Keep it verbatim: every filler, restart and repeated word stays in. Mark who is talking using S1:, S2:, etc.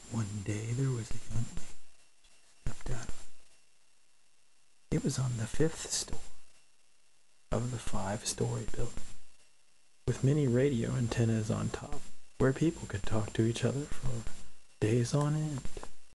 S1: One day there was a young lady stepped out of it. It was on the fifth story of the five-story building, with many radio antennas on top, where people could talk to each other for days on end.